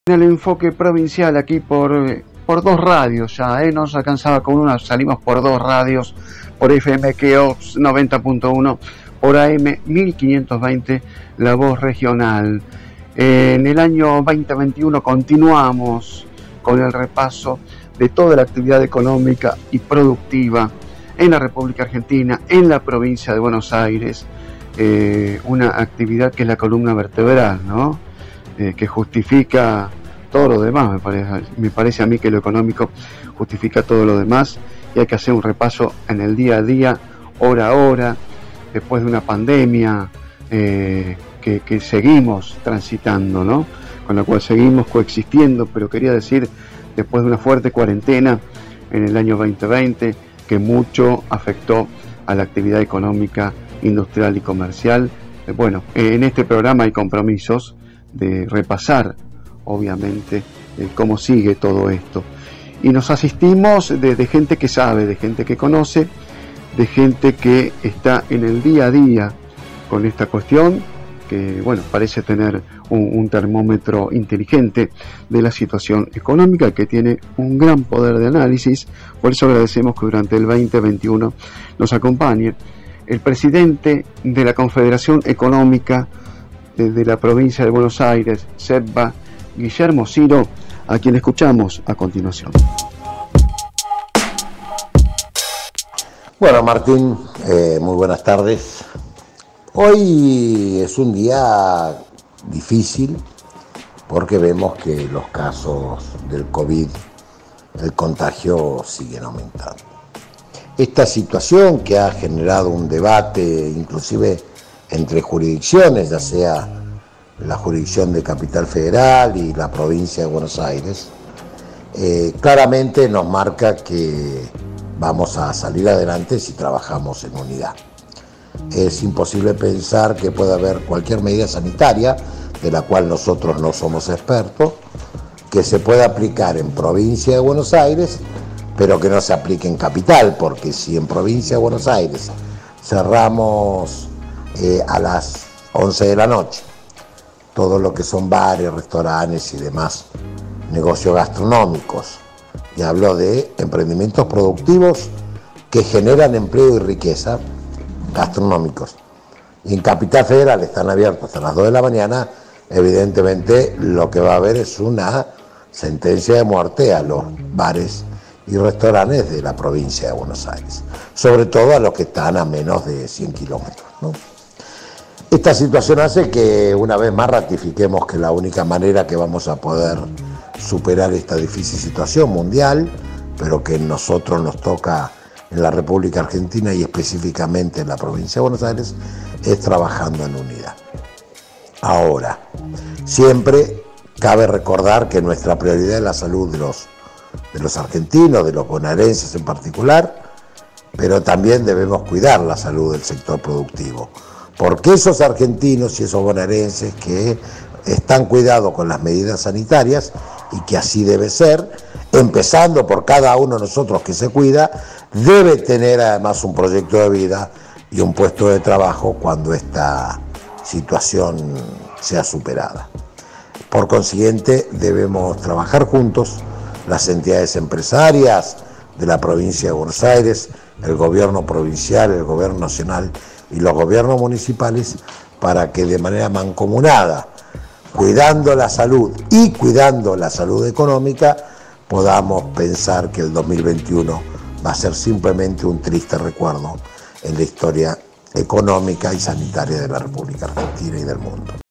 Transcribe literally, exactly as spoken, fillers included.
En el enfoque provincial aquí por, por dos radios ya, ¿eh? No nos alcanzaba con una, salimos por dos radios, por F M Keops noventa punto uno, por A M mil quinientos veinte, La Voz Regional. Eh, en el año veinte veintiuno continuamos con el repaso de toda la actividad económica y productiva en la República Argentina, en la provincia de Buenos Aires, eh, una actividad que es la columna vertebral, ¿no? Eh, que justifica todo lo demás. Me parece, me parece a mí que lo económico justifica todo lo demás, y hay que hacer un repaso en el día a día, hora a hora, después de una pandemia eh, que, que seguimos transitando, ¿no? Con la cual seguimos coexistiendo, pero quería decir, después de una fuerte cuarentena en el año veinte veinte, que mucho afectó a la actividad económica, industrial y comercial. Eh, bueno, eh, en este programa hay compromisos de repasar, obviamente, eh, cómo sigue todo esto. Y nos asistimos de, de gente que sabe, de gente que conoce, de gente que está en el día a día con esta cuestión, que, bueno, parece tener un, un termómetro inteligente de la situación económica, que tiene un gran poder de análisis. Por eso agradecemos que durante el veinte veintiuno nos acompañe el presidente de la Confederación Económica de la provincia de Buenos Aires, SEBBA, Guillermo Ciro, a quien escuchamos a continuación. Bueno, Martín, eh, muy buenas tardes. Hoy es un día difícil porque vemos que los casos del COVID, el contagio, siguen aumentando. Esta situación que ha generado un debate inclusive entre jurisdicciones, ya sea la jurisdicción de Capital Federal y la provincia de Buenos Aires, eh, claramente nos marca que vamos a salir adelante si trabajamos en unidad. Es imposible pensar que pueda haber cualquier medida sanitaria, de la cual nosotros no somos expertos, que se pueda aplicar en provincia de Buenos Aires, pero que no se aplique en Capital, porque si en provincia de Buenos Aires cerramos Eh, a las once de la noche todo lo que son bares, restaurantes y demás negocios gastronómicos, y hablo de emprendimientos productivos que generan empleo y riqueza, gastronómicos, y en Capital Federal están abiertos hasta las dos de la mañana, evidentemente lo que va a haber es una sentencia de muerte a los bares y restaurantes de la provincia de Buenos Aires, sobre todo a los que están a menos de cien kilómetros, ¿no? Esta situación hace que una vez más ratifiquemos que la única manera que vamos a poder superar esta difícil situación mundial, pero que nosotros nos toca en la República Argentina y específicamente en la provincia de Buenos Aires, es trabajando en unidad. Ahora, siempre cabe recordar que nuestra prioridad es la salud de los, de los argentinos, de los bonaerenses en particular, pero también debemos cuidar la salud del sector productivo. Porque esos argentinos y esos bonaerenses que están cuidados con las medidas sanitarias, y que así debe ser, empezando por cada uno de nosotros que se cuida, debe tener además un proyecto de vida y un puesto de trabajo cuando esta situación sea superada. Por consiguiente, debemos trabajar juntos, las entidades empresarias de la provincia de Buenos Aires, el gobierno provincial, el gobierno nacional y los gobiernos municipales, para que de manera mancomunada, cuidando la salud y cuidando la salud económica, podamos pensar que el dos mil veintiuno va a ser simplemente un triste recuerdo en la historia económica y sanitaria de la República Argentina y del mundo.